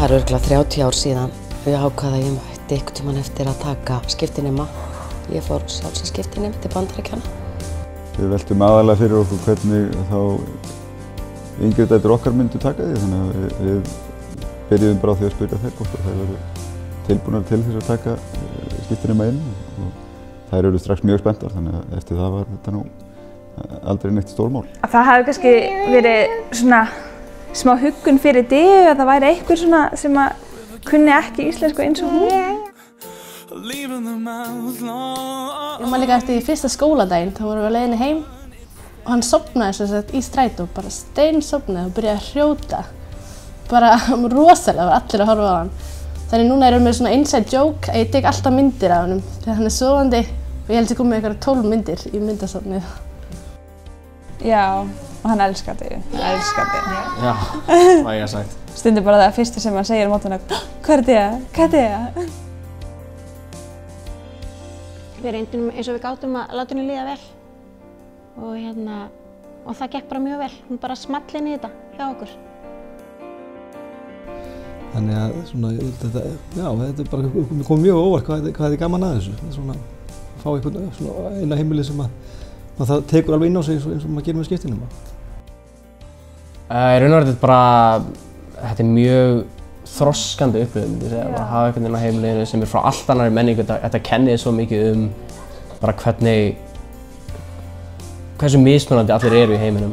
Það er örugglega 30 ár síðan ég ákvað að ég mætti einhvern tímann eftir að taka skiptinema. Ég fór sjálf sem skiptinemi til Bandaríkjanna. Við veltum aðalega fyrir okkur hvernig þá yngri dætur okkar myndu taka því, þannig að við byrjuðum bara á því að spyrja þeir hvort þær væru tilbúnar til þess að taka skiptinema inn og þær eru strax mjög spenntar, þannig að eftir það var þetta nú aldrei neitt stórmál. Það hafi kannski verið svona smá huggun fyrir Deu að það væri einhver svona sem að kunni ekki íslensku eins og hún. Ég man líka eftir í fyrsta skóladaginn, þá vorum við á leiðinni heim og hann sofnaði sem sagt í strætó, bara steinsofnaði og byrjaði að hrjóta. Bara rosalega, var allir að horfa á hann. Þannig núna erum við svona inside joke að ég tek alltaf myndir af honum þegar hann er sofandi og ég held að ég kom með einhverjar 12 myndir í myndasafnið. Já, og hann elskar Deu, elskar Deu. Já, það ég sagt. Stundum bara það fyrsta sem hann segir á mótana, hvað er Deu? Hvað er Deu? Við reyndum eins og við gátum að láta henni líða vel og það gekk bara mjög vel. Hún bara small inn í þetta hjá okkur. Þannig að svona, þetta er bara komið mjög óvart hvað er gaman að þessu. Svona, að fá einhvern svona eina heimili sem að það tekur alveg inn á sig eins og maður gerir með skiptinema. Í raun og veru þetta er mjög þroskandi upplifun, myndi ég segja. Bara hafa einhvern veginn á heimilinu sem er frá allt annarri menningu. Þetta kennir svo mikið bara hversu mismunandi allir eru í heiminum.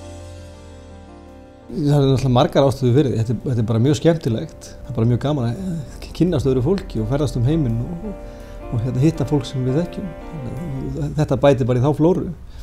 Það er náttúrulega margar ástæður fyrir því. Þetta er bara mjög skemmtilegt. Það er bara mjög gaman að kynnast öðru fólki og ferðast um heiminn og hitta fólk sem við þekkjum. Þetta bætir bara í þá flóru.